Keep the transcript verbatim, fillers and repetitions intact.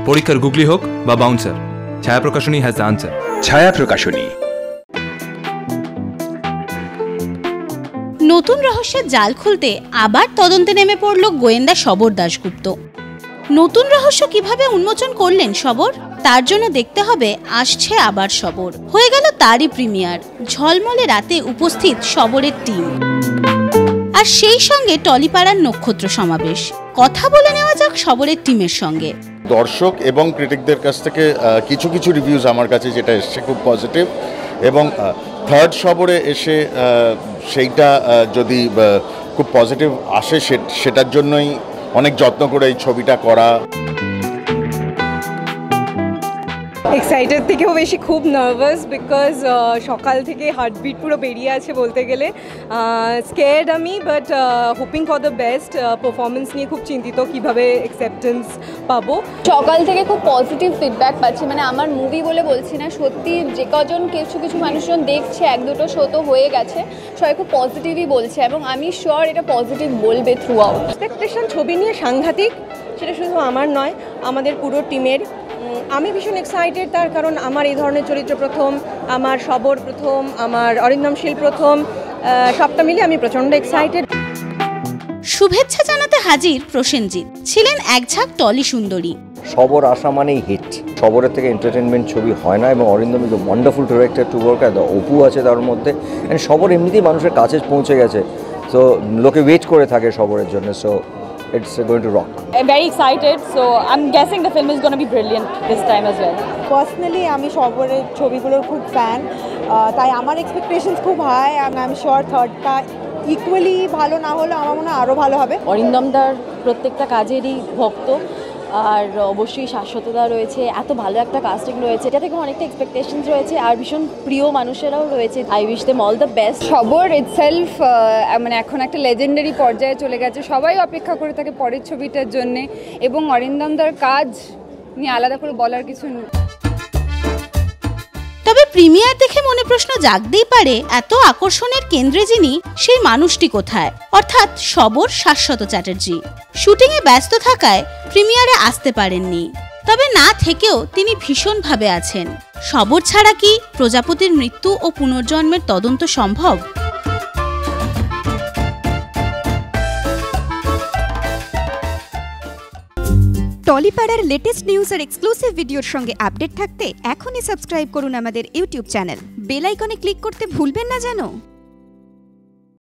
পরীক্ষার গুগলি হোক বা বাউন্সার, ছায়া প্রকাশনী হ্যাজ দ্য আনসার। ছায়া প্রকাশনী। নতুন রহস্যের জাল খুলতে আবার তদন্তে নেমে পড়ল গোয়েন্দা শবর দাশগুপ্ত। নতুন রহস্য কিভাবে উন্মোচন করলেন শবর, তার জন্য দেখতে হবে আসছে আবার শবর। হয়ে গেল তারই প্রিমিয়ার, ঝলমলে রাতে উপস্থিত শবরের টিম, আর সেই সঙ্গে টলিপাড়ার নক্ষত্র সমাবেশ। কথা বলে নেওয়া যাক শবরের টিমের সঙ্গে। দর্শক এবং ক্রিটিকদের কাছ থেকে কিছু কিছু রিভিউজ আমার কাছে যেটা এসছে খুব পজিটিভ, এবং থার্ড শবরে এসে সেইটা যদি খুব পজিটিভ আসে সেটার জন্যই অনেক যত্ন করে এই ছবিটা করা। এক্সাইটেড থেকেও বেশি খুব নার্ভাস, বিকজ সকাল থেকে হার্টবিট পুরো বেরিয়ে আছে বলতে গেলে। স্কেয়ার্ড আমি, but hoping for the best. Performance নিয়ে খুব চিন্তিত, কিভাবে অ্যাকসেপ্টেন্স পাবো। সকাল থেকে খুব পজিটিভ ফিডব্যাক পাচ্ছি, মানে আমার মুভি বলে বলছি না, সত্যি যে কজন কিছু কিছু মানুষজন দেখছে, এক দুটো শো তো হয়ে গেছে, সবাই খুব পজিটিভই বলছে, এবং আমি শিওর এটা পজিটিভ বলবে থ্রু আউট। এক্সপেকটেশন ছবি নিয়ে সাংঘাতিক, সেটা শুধু আমার নয়, আমাদের পুরো টিমের। আমি ভীষণ এক্সাইটেড, তার কারণ আমার এই ধরনের চরিত্র প্রথম, আমার শবর প্রথম, আমার অরিন্দম শীল প্রথম, সবটা মিলে আমি প্রচণ্ড এক্সাইটেড। শুভেচ্ছা জানাতে হাজির প্রসেনজিৎ, ছিলেন এক ঝাঁক টলি সুন্দরী। শবর আসা মানেই হিট, শবরের থেকে এন্টারটেনমেন্ট ছবি হয় না, এবং Arindam is a wonderful director to work at. Apu আছে তার মধ্যে, অ্যান্ড শবর এমনিতেই মানুষের কাছে পৌঁছে গেছে, তো লোকে ওয়েট করে থাকে শবরের জন্য, so it's going to rock. I'm very excited, so I'm guessing the film is going to be brilliant this time as well. Personally আমি শবরের ছবিগুলোর খুব ফ্যান, তাই আমার এক্সপেকটেশনস খুব হাই, এবং আই এম শিওর থার্ডটা ইকুয়ালি ভালো না হলে আমার মনে হয় আরও ভালো হবে। অরিন্দমদার প্রত্যেকটা কাজেরই ভক্ত, আর অবশ্যই শাশ্বততা রয়েছে, এত ভালো একটা কাস্টিং রয়েছে, এটা থেকে অনেকটা এক্সপেকটেশনস রয়েছে, আর ভীষণ প্রিয় মানুষেরাও রয়েছে। I wish them all the best. Shabor itself মানে এখন একটা লেজেন্ডারি পর্যায়ে চলে গেছে, সবাই অপেক্ষা করে থাকে পরের ছবিটার জন্যে, এবং অরিন্দমদার কাজ নিয়ে আলাদা করে বলার কিছু নেই। তবে প্রিমিয়ার দেখে মনে প্রশ্ন জাগতেই পারে, এত আকর্ষণের কেন্দ্রে যিনি, সেই মানুষটি কোথায়, অর্থাৎ শবর শাশ্বত চ্যাটার্জি। শুটিংয়ে ব্যস্ত থাকায় প্রিমিয়ারে আসতে পারেননি, তবে না থেকেও তিনি ভীষণভাবে আছেন। শবর ছাড়া কি প্রজাপতির মৃত্যু ও পুনর্জন্মের তদন্ত সম্ভব? টলিপাড়ার লেটেস্ট নিউজ আর এক্সক্লুসিভ ভিডিওর সঙ্গে আপডেট থাকতে এখনই সাবস্ক্রাইব করুন আমাদের ইউটিউব চ্যানেল। বেল আইকনে ক্লিক করতে ভুলবেন না যেন।